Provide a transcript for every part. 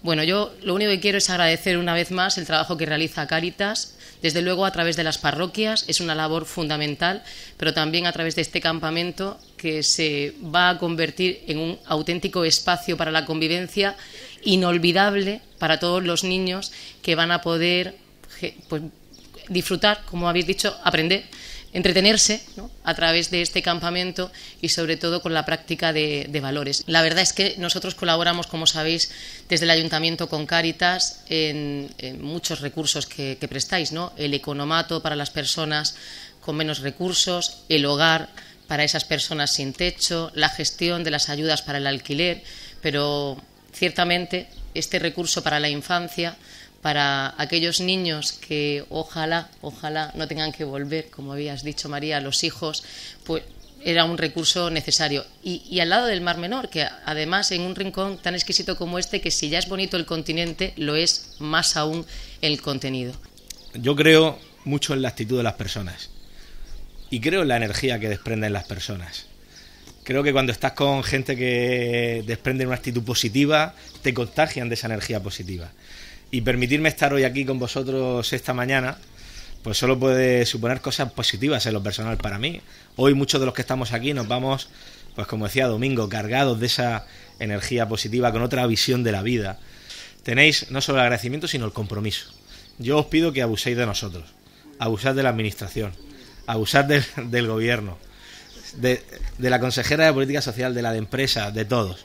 Bueno, yo lo único que quiero es agradecer una vez más el trabajo que realiza Cáritas, desde luego a través de las parroquias, es una labor fundamental, pero también a través de este campamento que se va a convertir en un auténtico espacio para la convivencia inolvidable para todos los niños que van a poder pues, disfrutar, como habéis dicho, aprender, entretenerse, ¿no?, a través de este campamento y sobre todo con la práctica de valores. La verdad es que nosotros colaboramos, como sabéis, desde el Ayuntamiento con Cáritas en muchos recursos que prestáis, ¿no? El economato para las personas con menos recursos, el hogar para esas personas sin techo, la gestión de las ayudas para el alquiler, pero ciertamente este recurso para la infancia, para aquellos niños que ojalá no tengan que volver, como habías dicho, María, a los hijos, pues era un recurso necesario. Y al lado del Mar Menor, que además en un rincón tan exquisito como este, que si ya es bonito el continente, lo es más aún el contenido. Yo creo mucho en la actitud de las personas y creo en la energía que desprenden las personas. Creo que cuando estás con gente que desprende una actitud positiva, te contagian de esa energía positiva. Y permitirme estar hoy aquí con vosotros esta mañana, pues solo puede suponer cosas positivas en lo personal para mí. Hoy muchos de los que estamos aquí nos vamos, pues como decía Domingo, cargados de esa energía positiva, con otra visión de la vida. Tenéis no solo el agradecimiento, sino el compromiso. Yo os pido que abuséis de nosotros, abusad de la administración, abusad del gobierno, de la consejera de Política Social, de la de Empresa, de todos,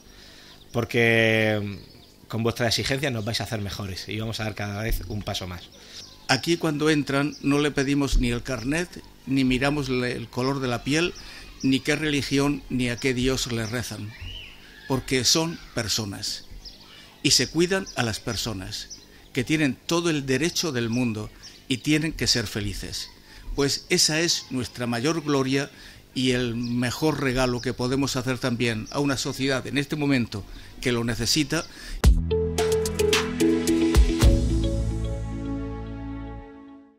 porque con vuestras exigencias nos vais a hacer mejores y vamos a dar cada vez un paso más. Aquí cuando entran no le pedimos ni el carnet, ni miramos el color de la piel, ni qué religión ni a qué Dios le rezan, porque son personas y se cuidan a las personas, que tienen todo el derecho del mundo y tienen que ser felices. Pues esa es nuestra mayor gloria y el mejor regalo que podemos hacer también a una sociedad en este momento que lo necesita.